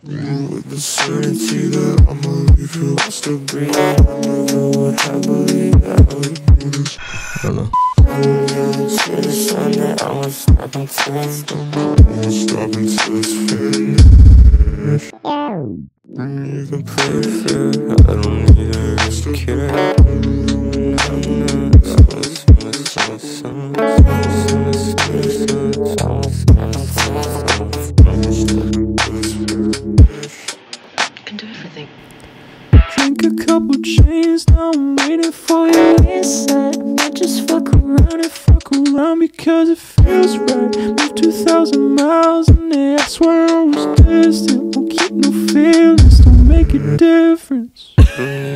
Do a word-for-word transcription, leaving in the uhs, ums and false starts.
With the certainty that I'ma leave you, I'm still breathing. I never would have believed that I would do this. I don't know. I'm going to the sun that I won't stop until it's done. I won't stop until it's finished. You can play it fair, I don't need a risk care. I'm not so some Drink a couple chains, now I'm waiting for you inside. Might just fuck around and fuck around because it feels right. Moved two thousand miles and they I swear I was distant. Won't keep no feelings, don't make a difference.